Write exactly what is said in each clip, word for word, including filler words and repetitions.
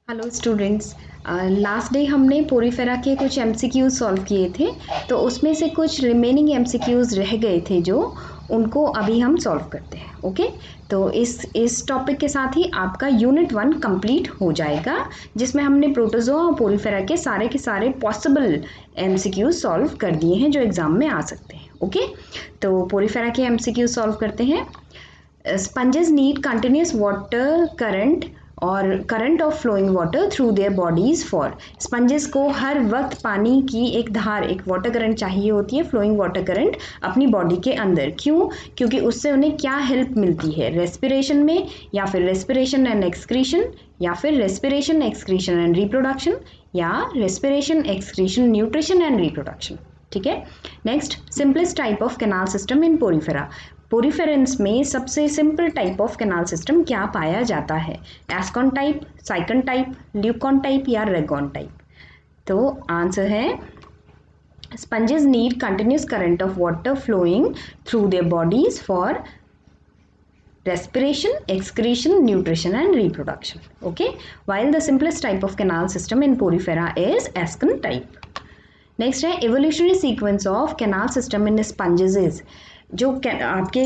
Hello students, last day हमने porifera के कुछ एमसीक्यूज सॉल्व किए थे। तो उसमें से कुछ रिमेनिंग एमसीक्यूज रह गए थे जो उनको अभी हम सॉल्व करते हैं। ओके, तो इस इस टॉपिक के साथ ही आपका यूनिट वन कंप्लीट हो जाएगा, जिसमें हमने प्रोटोजोआ और पोरीफेरा के सारे के सारे पॉसिबल एमसीक्यूज सॉल्व कर दिए हैं जो एग्जाम में आ सकते हैं। ओके, तो पोरीफेरा के एमसीक्यूज सॉल्व करते हैं। Sponges need continuous water current और current of flowing water through their bodies for. Sponges को हर वक्त पानी की एक धार, एक वाटर करंट चाहिए होती है, फ्लोइंग वाटर करंट अपनी बॉडी के अंदर। क्यों? क्योंकि उससे उन्हें क्या हेल्प मिलती है? रेस्पिरेशन में, या फिर रेस्पिरेशन एंड एक्सक्रीशन, या फिर रेस्पिरेशन एक्सक्रीशन एंड रिप्रोडक्शन, या respiration excretion nutrition and reproduction. ठीक है। Next, simplest type of canal system in porifera. Poriferans में सबसे simple type of canal system क्या पाया जाता है? Ascon type, sycon type, leucon type या रेगॉन टाइप? तो आंसर है sponges need continuous current of water flowing through their bodies for respiration, excretion, nutrition and reproduction. Okay, while the simplest type of canal system in porifera is Ascon type. Next है evolutionary sequence of canal system in sponges is. जो आपके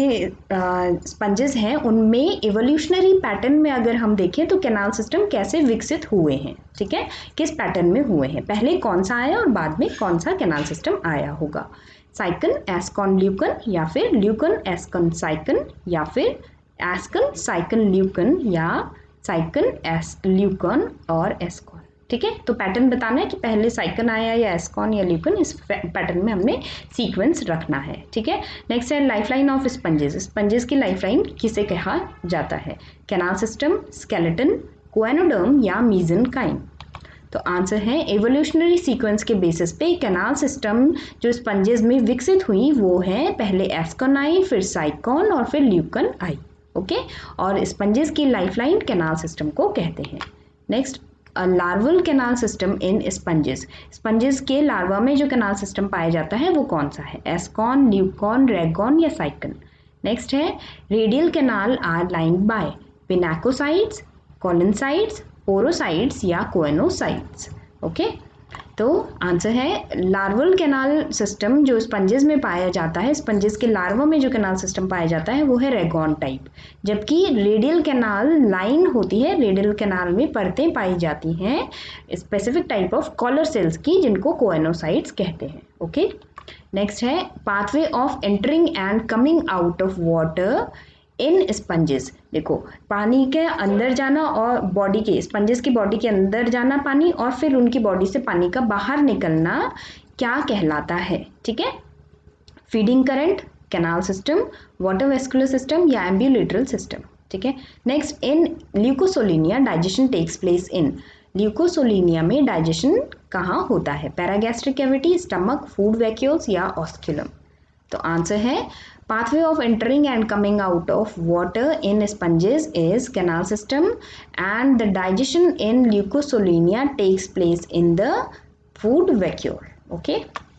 sponges हैं उनमें evolutionary pattern में अगर हम देखें तो कैनाल सिस्टम कैसे विकसित हुए हैं, ठीक है, किस पैटर्न में हुए हैं, पहले कौन सा आया और बाद में कौन सा कैनाल सिस्टम आया होगा। साइकन, एस्कॉन, ल्यूकन, या फिर ल्यूकन, एस्कन, साइकन, या फिर एस्कन, साइकन, ल्यूकन, या साइकन, एस ल्यूकन और एस्कॉन। ठीक है, तो पैटर्न बताना है कि पहले साइकन आया या एस्कॉन या ल्यूकन, इस पैटर्न में हमने सीक्वेंस रखना है। ठीक है। नेक्स्ट है लाइफलाइन ऑफ स्पंजेस। स्पंजेस की लाइफलाइन किसे कहा जाता है? कैनाल सिस्टम, स्केलेटन, कोएनोडर्म या मीजेनकाइम? तो आंसर है एवोल्यूशनरी सीक्वेंस के बेसिस पे कैनाल सिस्टम जो स्पंजेस में विकसित हुई वो है पहले एस्कॉन आई, फिर साइकॉन और फिर ल्यूकन आई। ओके, और स्पंजेस की लाइफलाइन कैनाल सिस्टम को कहते हैं। Next, larval canal system in sponges. Sponges के लार्वा में जो कैनाल सिस्टम पाया जाता है वो कौन सा है? एस्कॉन, ल्यूकॉन, रेगॉन या साइकन? नेक्स्ट है radial canal are lined by pinacocytes, collencytes, porocytes या कोएनोसाइट्स। ओके, तो आंसर है लार्वल कैनाल सिस्टम जो स्पंजेस में पाया जाता है, स्पंजेस के लार्वा में जो कैनाल सिस्टम पाया जाता है वो है रेगॉन टाइप। जबकि रेडियल कैनाल लाइन होती है, रेडियल कैनाल में परतें पाई जाती हैं specific type of collar cells की, जिनको कोएनोसाइट्स कहते हैं। ओके, नेक्स्ट है pathway of entering and coming out of water in sponges. देखो, पानी के अंदर जाना और बॉडी के, स्पंजेस की बॉडी के अंदर जाना पानी और फिर उनकी बॉडी से पानी का बाहर निकलना क्या कहलाता है? ठीक है, feeding current, canal system, water vascular system या एम्ब्यूलेटरल सिस्टम। ठीक है। Next, in leucosolenia digestion takes place in. Leucosolenia में डाइजेशन कहाँ होता है? Paragastric cavity, stomach, food vacuoles या ऑस्क्यूलम? तो आंसर है pathway of entering and coming out of water in sponges is canal system and the digestion in leucosolinia takes place in the food vacuole. Okay,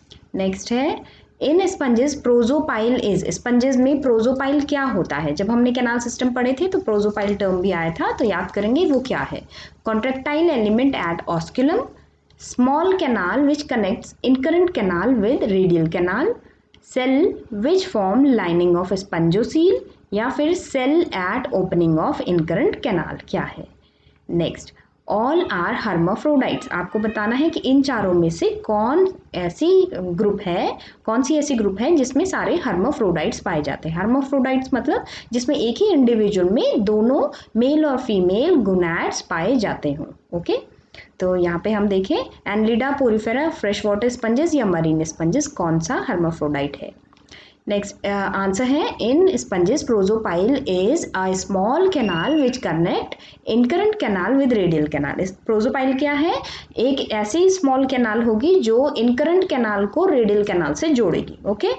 next है in sponges prosopyle is. Sponges में prosopyle क्या होता है? जब हमने canal system पढ़े थे तो प्रोजोपाइल टर्म भी आया था, तो याद करेंगे वो क्या है। Contractile element at osculum, small canal which connects incurrent canal with radial canal, cell which form lining of spongocoel, या फिर cell at opening of incurrent canal. क्या है? Next, all are hermaphrodites. आपको बताना है कि इन चारों में से कौन ऐसी ग्रुप है, कौन सी ऐसी ग्रुप है जिसमें सारे हर्माफ्रोडाइट्स पाए जाते हैं। हर्माफ्रोडाइट्स मतलब जिसमें एक ही इंडिविजुअल में दोनों मेल और फीमेल गोनैड्स पाए जाते हों। ओके, तो यहाँ पे हम देखें annelida, porifera, fresh water sponges या मरीन स्पंजेस, कौन सा हर्माफ्रोडाइट है। नेक्स्ट आंसर है in sponges prosopyle is a small canal which connect incurrent canal with radial canal. Prosopyle क्या है? एक ऐसी स्मॉल कैनाल होगी जो इनकरेंट कैनाल को रेडियल कैनाल से जोड़ेगी। ओके,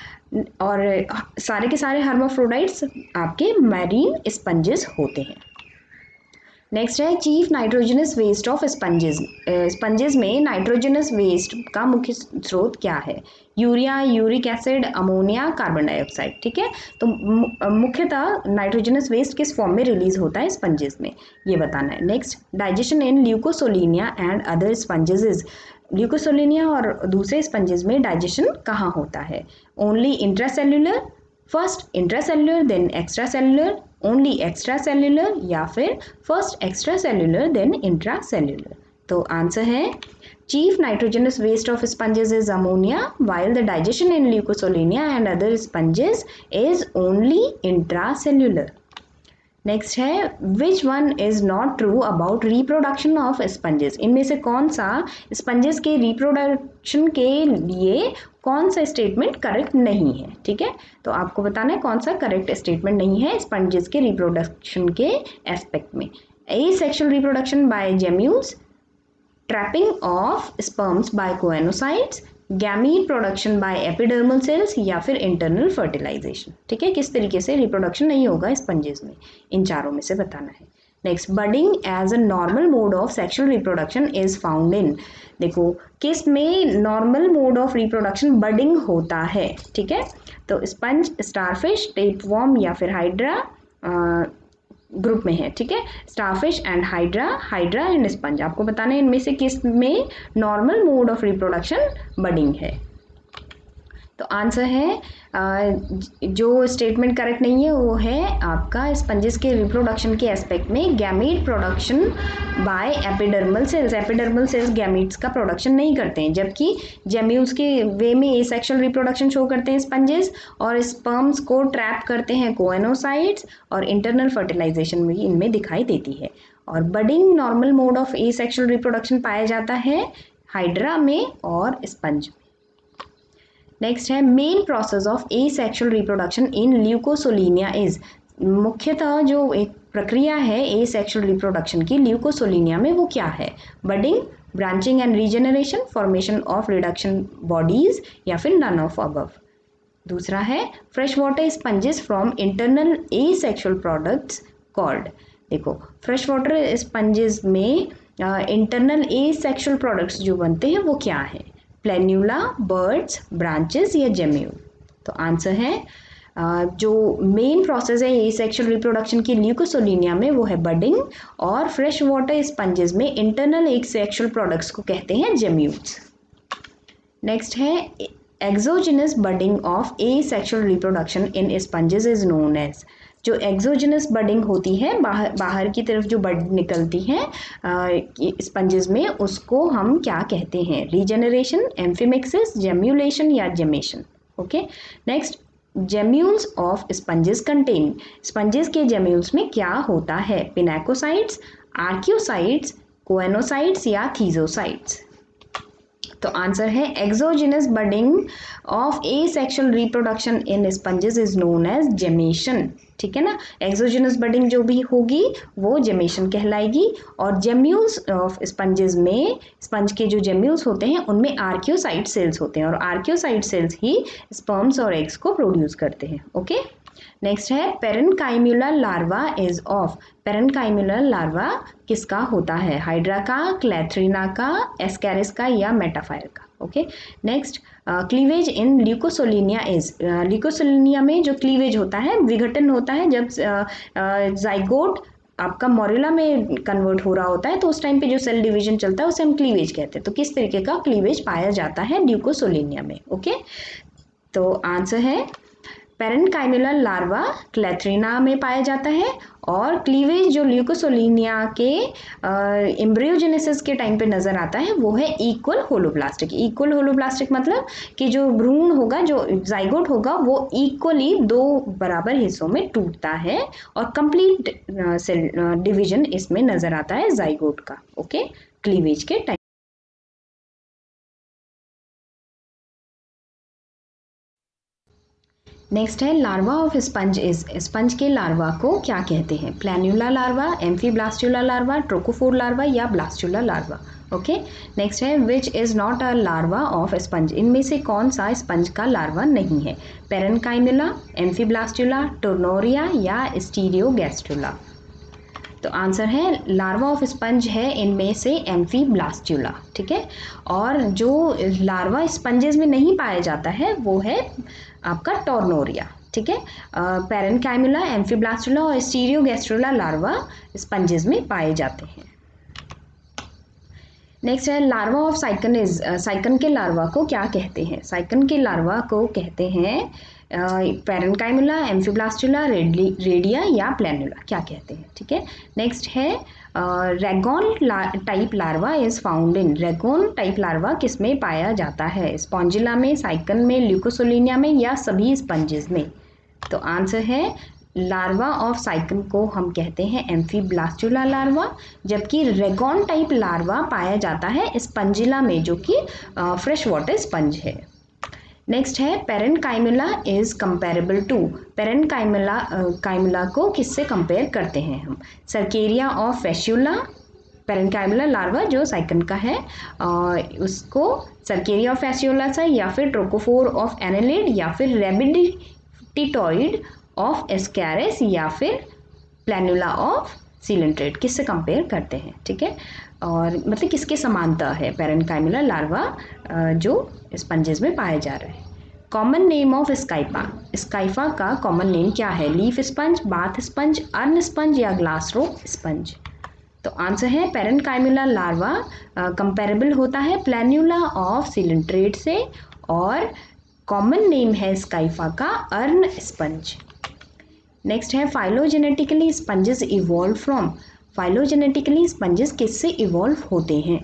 और सारे के सारे हर्माफ्रोडाइट्स आपके मैरीन स्पंजेस होते हैं। नेक्स्ट है chief nitrogenous waste of sponges. Sponges में नाइट्रोजनस वेस्ट का मुख्य स्रोत क्या है? Urea, uric acid, ammonia, carbon dioxide. ठीक है, तो मुख्यतः नाइट्रोजनस वेस्ट किस फॉर्म में रिलीज होता है स्पंजेस में, ये बताना है। Next, digestion in leucosolenia and other sponges is. Leucosolenia और दूसरे स्पंजेस में डाइजेशन कहाँ होता है? Only intracellular, first intracellular then extracellular, only extracellular, या फिर फर्स्ट एक्स्ट्रासेल्युलर देन इंट्रासेल्युलर। तो आंसर है chief nitrogenous waste of sponges is ammonia while the digestion in Leucosolinia and other sponges is only intracellular. Next है which one is not true about reproduction of sponges. इनमें से कौन सा sponges के reproduction के लिए कौन सा स्टेटमेंट करेक्ट नहीं है? ठीक है, तो आपको बताना है कौन सा करेक्ट स्टेटमेंट नहीं है स्पंजेस के रिप्रोडक्शन के एस्पेक्ट में। Asexual reproduction by gemmules, trapping of sperms by choanocytes, gamete production by epidermal cells, या फिर इंटरनल फर्टिलाइजेशन। ठीक है, किस तरीके से रिप्रोडक्शन नहीं होगा स्पंजेस में, इन चारों में से बताना है। Next, budding as a normal mode of sexual reproduction is found in. देखो किस में normal mode of reproduction budding होता है? ठीक है, तो स्पंज, स्टारफिश, टेपवर्म या फिर हाइड्रा ग्रुप में है। ठीक है, starfish and hydra, hydra and sponge. आपको बताना है इनमें से किस में normal mode of reproduction budding है। तो आंसर है जो स्टेटमेंट करेक्ट नहीं है वो है आपका स्पंजेस के रिप्रोडक्शन के एस्पेक्ट में gamete production by epidermal cells. Epidermal cells gametes का प्रोडक्शन नहीं करते हैं, जबकि जेम्यूल्स के वे में एसेक्सुअल रिप्रोडक्शन शो करते हैं स्पंजेस, और स्पर्म्स को ट्रैप करते हैं कोएनोसाइट्स, और इंटरनल फर्टिलाइजेशन भी इनमें दिखाई देती है। और budding normal mode of asexual reproduction पाया जाता है हाइड्रा में और स्पंज में। नेक्स्ट है main process of asexual reproduction in ल्यूकोसोलिनिया is. मुख्यतः जो एक प्रक्रिया है एसेक्सुअल रिप्रोडक्शन की ल्यूकोसोलिनिया में वो क्या है? Budding, branching and regeneration, formation of reduction bodies, या फिर नन ऑफ अबव। दूसरा है fresh water sponges from internal asexual products called. देखो फ्रेश वाटर स्पंजेस में इंटरनल एसेक्सुअल प्रोडक्ट्स जो बनते हैं वो क्या है? प्लेन्यूला, बर्ड्स, ब्रांचेस या जेम्यूल। तो आंसर है जो मेन प्रोसेस है एसेक्सुअल रिप्रोडक्शन की ल्यूकोसोलिनिया में वो है बडिंग, और फ्रेश वाटर स्पंजेस में इंटरनल एसेक्सुअल प्रोडक्ट्स को कहते हैं जेम्यूल्स। नेक्स्ट है exogenous budding of asexual reproduction in sponges is known as. जो एक्सोजिनस बडिंग होती है बाहर बाहर की तरफ जो बड निकलती है स्पंजेस में, उसको हम क्या कहते हैं? रीजेनरेशन, एम्फिमिक्सिस, जेम्यूलेशन या gemmation. Okay, next, gemmules of sponges contain. Sponges के जेम्यूल्स में क्या होता है? पिनाकोसाइट्स, आर्कियोसाइट्स, कोएनोसाइट्स या थीजोसाइट्स। तो आंसर है exogenous budding of asexual reproduction in sponges is known as gemmation. ठीक है ना, एक्सोजिनस बडिंग जो भी होगी वो जेमेशन कहलाएगी। और जेम्यूल्स ऑफ स्पंजेस में, स्पंज के जो जेम्यूल्स होते हैं उनमें आर्कियोसाइट सेल्स होते हैं, और आर्कियोसाइट सेल्स ही स्पर्म्स और एग्स को प्रोड्यूस करते हैं। ओके, नेक्स्ट है parenchymula larva is of. Parenchymula larva किसका होता है? हाइड्रा का, क्लैथ्रीना का, एस्कैरिस का या मेटाफायर का। Okay, next, cleavage in ल्यूकोसोलिनिया is. Leucosolenia में जो क्लीवेज होता है, विघटन होता है जब जाइगोट uh, uh, आपका मोरिला में कन्वर्ट हो रहा होता है, तो उस टाइम पे जो सेल डिवीजन चलता है उसे हम क्लीवेज कहते हैं। तो किस तरीके का क्लीवेज पाया जाता है ल्यूकोसोलिनिया में? ओके, तो आंसर है पेरेन्काइमुलर लार्वा क्लैथ्रीना में पाया जाता है, और क्लीवेज जो ल्यूकोसोलिनिया के एम्ब्रियोजेनेसिस के टाइम पे नजर आता है वो है इक्वल होलोब्लास्टिक। इक्वल होलोब्लास्टिक मतलब कि जो भ्रूण होगा, जो जाइगोट होगा, वो इक्वली दो बराबर हिस्सों में टूटता है, और कंप्लीट सेल डिवीजन इसमें नजर आता है जाइगोट का। ओके, क्लीवेज के टाइम। नेक्स्ट है larva of sponge is. Sponge के लार्वा को क्या कहते हैं? Planula larva, amphiblastula larva, trochophore larva या ब्लास्टुला लार्वा। ओके, नेक्स्ट है which is not a larva of sponge. इनमें से कौन सा स्पंज का लार्वा नहीं है? पेरेन्काइमुला, एम्फीब्लास्टुला, टोर्नोरिया या स्टीरियोगैस्टुला। तो आंसर है लार्वा ऑफ स्पंज है इनमें से एम्फीब्लास्टुला, ठीक है। और जो लार्वा स्पंजेस में नहीं पाया जाता है वो है आपका टॉर्नोरिया, ठीक है। पैरेनकाइमुला, एम्फीब्लास्टुला और स्टीरियोगैस्ट्रुला लार्वा स्पंजेस में पाए जाते हैं। नेक्स्ट है larva of Sycon is, Sycon के लार्वा को क्या कहते हैं? साइकन के लार्वा को कहते हैं पैरेनकाइमुला, एम्फीब्लास्टुला, रेडिया या प्लैनुला, क्या कहते हैं, ठीक है। नेक्स्ट है rhagon type larva is found in, rhagon type larva किस में पाया जाता है? स्पॉन्जिला में, साइकन में, ल्यूकोसोलिनिया में या सभी स्पंजेस में? तो आंसर है लार्वा ऑफ साइकन को हम कहते हैं एम्फीब्लास्टुला लार्वा, जबकि रेगोन टाइप लार्वा पाया जाता है स्पंजिला में जो कि फ्रेश वाटर स्पंज है। नेक्स्ट है parenchymula is comparable to, parenchymula काइमुला को किससे कंपेयर करते हैं हम? Cercaria of Fasciola, parenchymula larva जो साइकन का है उसको सर्केरिया ऑफ फैस्युला से, या फिर ट्रोकोफोर ऑफ एनालिड, या फिर रेबिडिटिटॉइड ऑफ एस्कैरिस, या फिर प्लैनुला ऑफ सीलेंट्रेट, किससे कंपेयर करते हैं, ठीक है। और मतलब किसके समानता है पैरेनकाइमुला लार्वा जो स्पंजेस में पाए जा रहे हैं। Common name of Scypha, Scypha का कॉमन नेम क्या है? Leaf sponge, bath sponge, urn sponge या ग्लास रोक स्पंज? तो आंसर है पैरेनकाइमुला लार्वा कंपेरेबल होता है प्लैनुला ऑफ सीलेंट्रेट से, और कॉमन नेम है स्काइफा का अर्न स्पंज। नेक्स्ट है phylogenetically sponges evolve from, phylogenetically sponges किससे इवॉल्व होते हैं?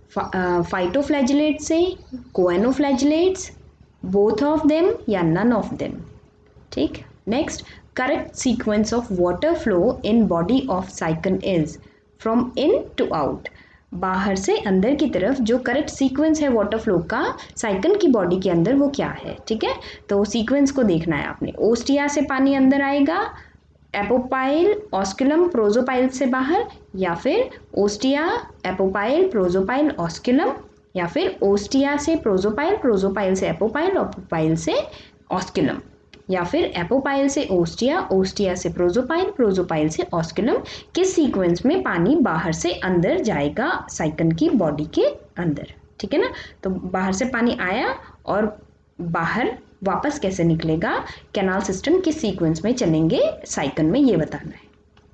फाइटोफ्लैजिलेट से, कोएनोफ्लैजिलेट्स, बोथ ऑफ देम या नन ऑफ देम, ठीक। Next correct sequence of water flow in body of Sycon is from in to out, बाहर से अंदर की तरफ जो करेक्ट सीक्वेंस है वाटर फ्लो का साइकन की बॉडी के अंदर वो क्या है, ठीक है। तो सीक्वेंस को देखना है आपने, ओस्टिया से पानी अंदर आएगा, एपोपाइल, ऑस्कुलम, प्रोजोपाइल से बाहर, या फिर ओस्टिया, एपोपाइल, प्रोजोपाइल, ऑस्कुलम, या फिर ओस्टिया से प्रोजोपाइल, प्रोजोपाइल से एपोपाइल, एपोपाइल से ऑस्कुलम, या फिर एपोपाइल से ओस्टिया, ओस्टिया से प्रोजोपाइल, प्रोजोपाइल से ऑस्कुलम। किस सीक्वेंस में पानी बाहर से अंदर जाएगा साइकन की बॉडी के अंदर, ठीक है ना। तो बाहर से पानी आया और बाहर वापस कैसे निकलेगा, कैनाल सिस्टम किस सीक्वेंस में चलेंगे साइकन में, ये बताना है।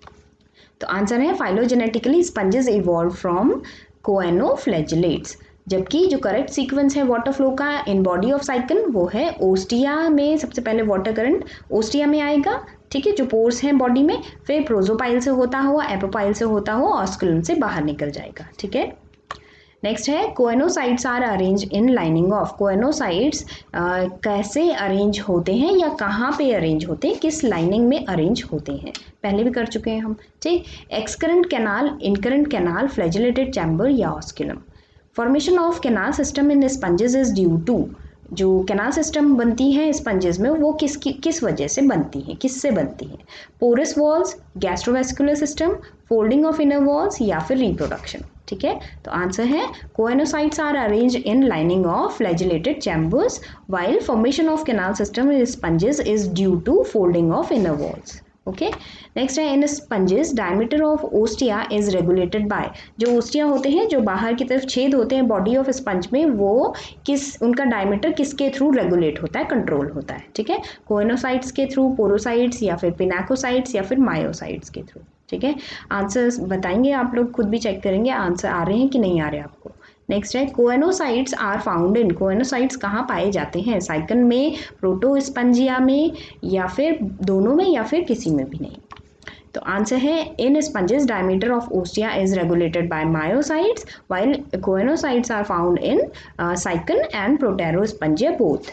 तो आंसर है phylogenetically sponges evolve from choanoflagellates, जबकि जो करेक्ट सीक्वेंस है वाटर फ्लो का इन बॉडी ऑफ साइकन वो है ओस्टिया में सबसे पहले वाटर करंट ओस्टिया में आएगा, ठीक है, जो पोर्स हैं बॉडी में, फिर प्रोजोपाइल से होता हुआ, एपोपाइल से होता हुआ ऑस्कुलम से बाहर निकल जाएगा, ठीक है। नेक्स्ट है choanocytes are arrange in lining of, choanocytes कैसे अरेंज होते हैं या कहाँ पे अरेंज होते हैं, किस लाइनिंग में अरेंज होते हैं, पहले भी कर चुके हैं हम, ठीक। Excurrent canal, incurrent canal, flagellated chamber या osculum. Formation of canal system in sponges is due to, जो कैनाल सिस्टम बनती है स्पंजेस में वो किस किस वजह से बनती है, किससे बनती है? Porous walls, gastrovascular system, folding of inner walls या फिर रिप्रोडक्शन, ठीक है। तो आंसर है choanocytes are arranged in lining of flagellated chambers while formation of canal system in sponges is due to folding of inner walls, okay. Next है in sponges diameter of ostia is regulated by, जो ostia होते हैं जो बाहर की तरफ छेद होते हैं बॉडी ऑफ स्पंज में, वो किस उनका डायमीटर किसके थ्रू रेगुलेट होता है, कंट्रोल होता है, ठीक है। कोएनोसाइट्स के थ्रू, पोरोसाइट्स या फिर पिनाकोसाइट्स या फिर मायोसाइट्स के थ्रू, ठीक है। आंसर्स बताएंगे आप लोग, खुद भी चेक करेंगे आंसर आ रहे हैं कि नहीं आ रहे आपको। नेक्स्ट है choanocytes are found in, choanocytes कहाँ पाए जाते हैं? साइकन में, प्रोटोस्पंजिया में, या फिर दोनों में, या फिर किसी में भी नहीं। तो आंसर है in sponges diameter of ostia is regulated by myocytes while choanocytes are found in Sycon and Proterospongia both.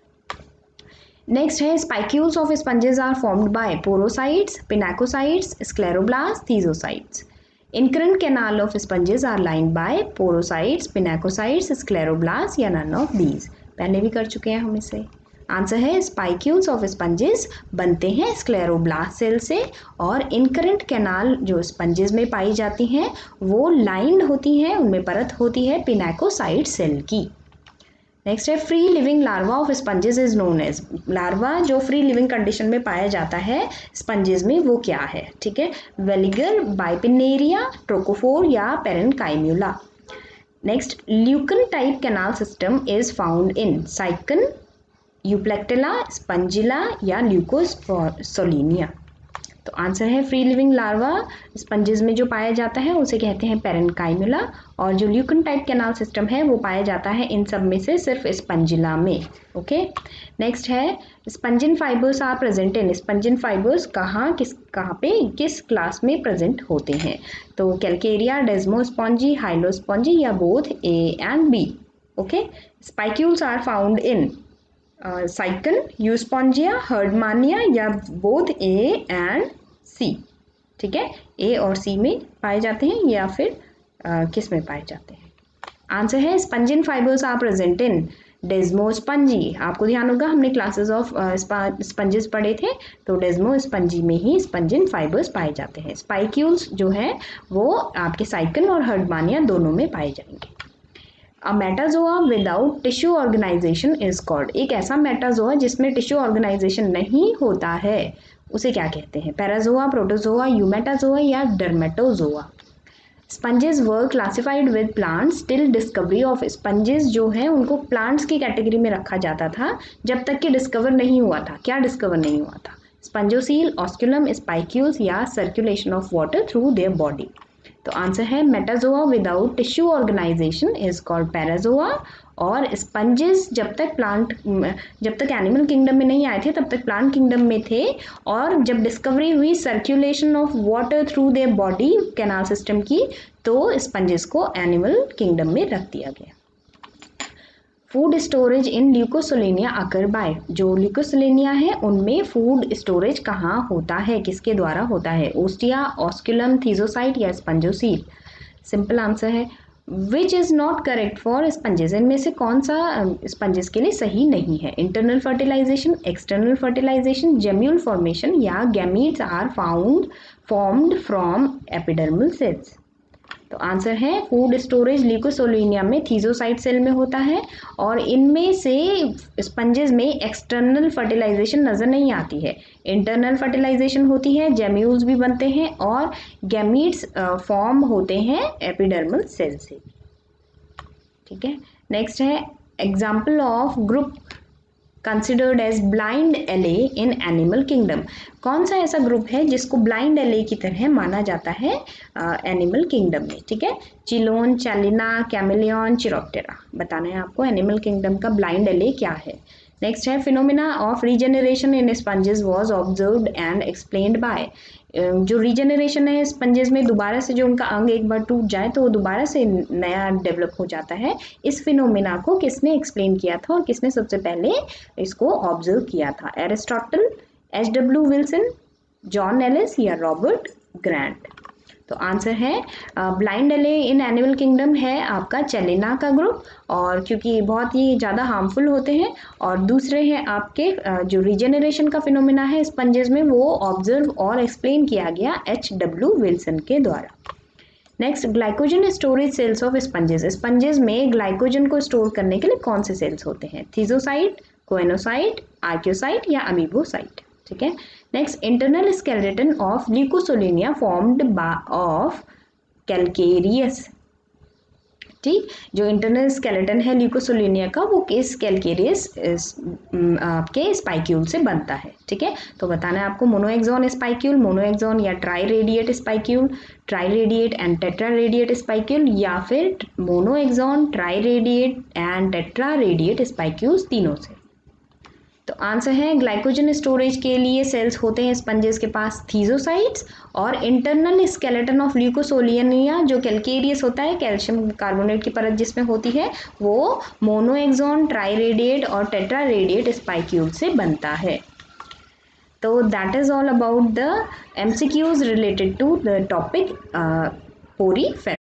Next है spicules of sponges are formed by porocytes, pinacocytes, scleroblast, thesocytes. Incurrent canal of sponges are lined by porocytes, pinacocytes, scleroblast या none of these, पहले भी कर चुके हैं हम इसे। Answer है स्पाइक्यूल्स ऑफ स्पंजेस बनते हैं स्क्लेरोब्लास्ट सेल से, और इनकरेंट कैनाल जो स्पंजेस में पाई जाती हैं वो लाइंड होती हैं, उनमें परत होती है पिनाकोसाइट सेल की। नेक्स्ट है free living larva of sponges is known as, larva जो फ्री लिविंग कंडीशन में पाया जाता है स्पंजेस में वो क्या है, ठीक है, वेलिगर, बाइपिनेरिया, ट्रोकोफोर या parenchymula. Next leucon type canal system is found in Sycon, Euplectella, Spongilla या ल्यूकोसोलिनिया। तो आंसर है फ्री लिविंग लार्वा स्पंजेस में जो पाया जाता है उसे कहते हैं पेरेनकाइम्यूला, और जो ल्यूकन टाइप कैनाल सिस्टम है वो पाया जाता है इन सब में से सिर्फ स्पंजिला में। ओके, नेक्स्ट है spongin fibres are present in, spongin fibres कहाँ किस कहाँ पे किस क्लास में प्रेजेंट होते हैं, तो कैलकेरिया, डेस्मोस्पॉन्जी, हाइलोस्पॉन्जी या both A and B. Okay, spicules are found in Sycon, Euspongia, Herdmania या बोथ ए एंड सी, ठीक है, ए और सी में पाए जाते हैं या फिर uh, किस में पाए जाते हैं। आंसर है spongin fibres are present in Demospongiae. आपको ध्यान होगा हमने क्लासेस ऑफ स्पंजेस पढ़े थे, तो डेस्मोस्पंजी में ही स्पंजिन फाइबर्स पाए जाते हैं। स्पाइक्यूल्स जो है वो आपके साइकन और हर्डमानिया दोनों में पाए जाएंगे। A Metazoa without tissue organisation is called, एक ऐसा मेटाजोआ जिसमें टिश्यू ऑर्गेनाइजेशन नहीं होता है उसे क्या कहते हैं, पैराजोआ, प्रोटोजोआ, यूमेटाजोआ या Dermatozoa. Sponges were classified with plants till discovery of, sponges जो हैं उनको प्लांट्स की कैटेगरी में रखा जाता था जब तक कि डिस्कवर नहीं हुआ था। क्या डिस्कवर नहीं हुआ था, स्पंजोसील, ऑस्कुलम, स्पाइक्यूल्स या circulation of water through their body. तो आंसर है Metazoa without tissue organisation is called Parazoa, और स्पंजेस जब तक प्लांट जब तक एनिमल किंगडम में नहीं आए थे तब तक प्लांट किंगडम में थे, और जब डिस्कवरी हुई circulation of water through their body canal system की, तो स्पंजेस को एनिमल किंगडम में रख दिया गया। Food storage in Leucosolenia occur by, जो ल्यूकोसोलिनिया है उनमें फूड स्टोरेज कहाँ होता है, किसके द्वारा होता है, ओस्टिया, ऑस्कुलम, थीजोसाइट या स्पंजोसील। सिंपल आंसर है which is not correct for sponges, इनमें से कौन सा स्पंजेस के लिए सही नहीं है, internal fertilisation, external fertilisation, gemmule formation या gametes are found formed from epidermal cells. तो आंसर है फूड स्टोरेज ल्यूकोसोलिनिया में थीजोसाइट सेल में होता है, और इनमें से स्पंजेस में एक्सटर्नल फर्टिलाइजेशन नज़र नहीं आती है, इंटरनल फर्टिलाइजेशन होती है, जेम्यूल्स भी बनते हैं और गैमीट्स फॉर्म होते हैं एपिडर्मल सेल से। ठीक है, नेक्स्ट है example of group considered as blind alley in animal kingdom, कौन सा ऐसा ग्रुप है जिसको ब्लाइंड एले की तरह माना जाता है एनिमल uh, किंगडम में। ठीक है, चिलोन, चैलिना, कैमिलियन, चिरोप्टेरा, बताना है आपको एनिमल किंगडम का ब्लाइंड एले क्या है। नेक्स्ट है phenomena of regeneration in sponges was observed and explained by, जो रीजेनरेशन है स्पंजेस में, दोबारा से जो उनका अंग एक बार टूट जाए तो वो दोबारा से नया डेवलप हो जाता है, इस फिनोमिना को किसने एक्सप्लेन किया था और किसने सबसे पहले इसको ऑब्जर्व किया था, Aristotle, H W Wilson, John Ellis या रॉबर्ट ग्रांट। तो आंसर है blind alley in animal kingdom है आपका चैलिना का ग्रुप, और क्योंकि बहुत ही ज़्यादा हार्मफुल होते हैं, और दूसरे हैं आपके uh, जो रीजेनरेशन का फिनोमिना है स्पंजेस में वो ऑब्जर्व और एक्सप्लेन किया गया एच डब्ल्यू विल्सन के द्वारा। Next glycogen storage cells of sponges, sponges में ग्लाइकोजन को स्टोर करने के लिए कौन से सेल्स होते हैं, थीजोसाइट, कोएनोसाइट, आर्कियोसाइट या अमीबोसाइट। ठीक है, next internal skeleton of Leucosolenia formed of calcareous, ठीक, जो इंटरनल स्केलेटन है ल्यूकोसोलिनिया का वो किस कैलकेरियस आपके स्पाइक्यूल से बनता है। ठीक है, तो बताना है आपको मोनोएक्सॉन स्पाइक्यूल, मोनोएक्सॉन या triradiate spicule, triradiate and tetraradiate spicule, या फिर monaxon, triradiate and tetraradiate spicules, तीनों से। तो आंसर है ग्लाइकोजन स्टोरेज के लिए सेल्स होते हैं स्पंजेस के पास थीजोसाइट्स, और इंटरनल स्केलेटन ऑफ ल्यूकोसोलिनिया जो कैलकेरियस होता है, कैल्शियम कार्बोनेट की परत जिसमें होती है, वो मोनोएक्सॉन, ट्राई रेडिएट और टेट्रा रेडिएट स्पाइक्यूल से बनता है। तो that is all about the MCQs related to the topic Porifera.